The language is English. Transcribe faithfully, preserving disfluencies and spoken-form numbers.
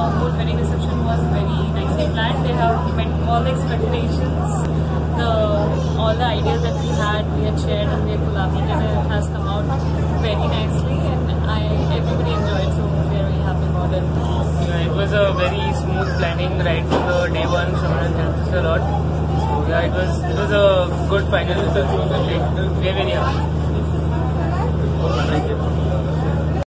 whole wedding reception was very nicely planned. They have met all the expectations. The all the ideas that we had, we had shared and we had collaborated, and it has come out very nicely, and I everybody enjoyed, so we are very happy about it. Yeah, it was a very smooth planning right from the day one. Someone helped us a lot. So yeah, it was it was a good final result. We are very happy. Thank you.